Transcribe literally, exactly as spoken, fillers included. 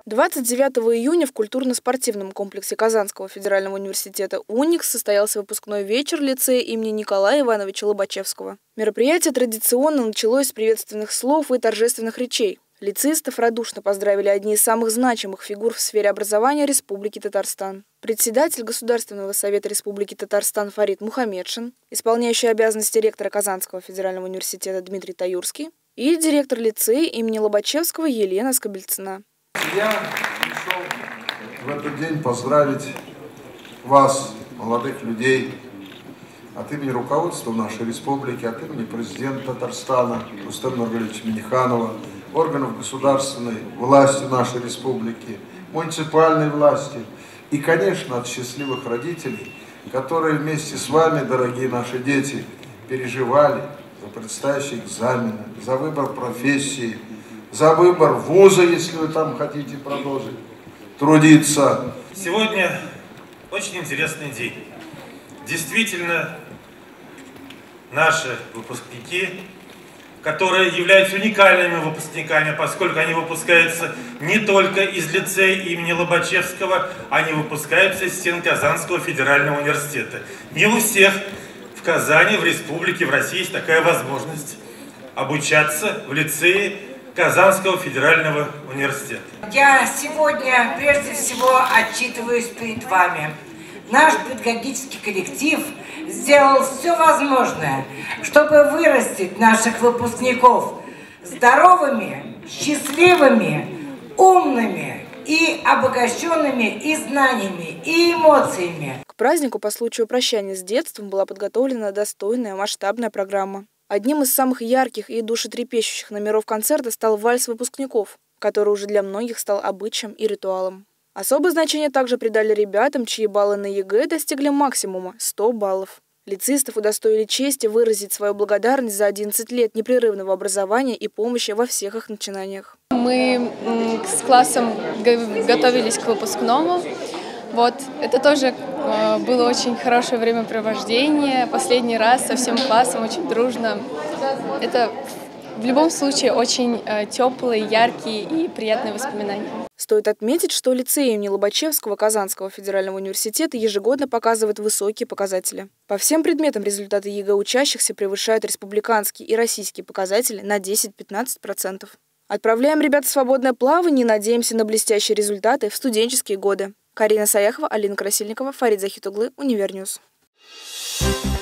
двадцать девятого июня в культурно-спортивном комплексе Казанского федерального университета «Уникс» состоялся выпускной вечер лицея имени Николая Ивановича Лобачевского. Мероприятие традиционно началось с приветственных слов и торжественных речей. Лицеистов радушно поздравили одни из самых значимых фигур в сфере образования Республики Татарстан. Председатель Государственного совета Республики Татарстан Фарид Мухаммедшин, исполняющий обязанности ректора Казанского федерального университета Дмитрий Таюрский и директор лицея имени Лобачевского Елена Скобельцина. Я пришел в этот день поздравить вас, молодых людей, от имени руководства нашей республики, от имени президента Татарстана Рустема Нургалиевича Минниханова, органов государственной власти нашей республики, муниципальной власти и, конечно, от счастливых родителей, которые вместе с вами, дорогие наши дети, переживали за предстоящие экзамены, за выбор профессии, за выбор вуза, если вы там хотите продолжить трудиться. Сегодня очень интересный день. Действительно, наши выпускники, которые являются уникальными выпускниками, поскольку они выпускаются не только из лицея имени Лобачевского, они выпускаются из стен Казанского федерального университета. Не у всех в Казани, в республике, в России есть такая возможность обучаться в лицее Казанского федерального университета. Я сегодня прежде всего отчитываюсь перед вами. Наш педагогический коллектив сделал все возможное, чтобы вырастить наших выпускников здоровыми, счастливыми, умными и обогащенными и знаниями, и эмоциями. К празднику по случаю прощания с детством была подготовлена достойная масштабная программа. Одним из самых ярких и душетрепещущих номеров концерта стал вальс выпускников, который уже для многих стал обычаем и ритуалом. Особое значение также придали ребятам, чьи баллы на ЕГЭ достигли максимума – сто баллов. Лицеистов удостоили чести выразить свою благодарность за одиннадцать лет непрерывного образования и помощи во всех их начинаниях. Мы с классом готовились к выпускному. Вот, это тоже э, было очень хорошее времяпровождение. Последний раз со всем классом очень дружно. Это в любом случае очень э, теплые, яркие и приятные воспоминания. Стоит отметить, что лицей имени Лобачевского Казанского федерального университета ежегодно показывает высокие показатели. По всем предметам результаты ЕГЭ учащихся превышают республиканские и российские показатели на десять-пятнадцать процентов. Отправляем ребят в свободное плавание и надеемся на блестящие результаты в студенческие годы. Карина Саяхова, Алина Красильникова, Фарид Захитуглы, Универньюз.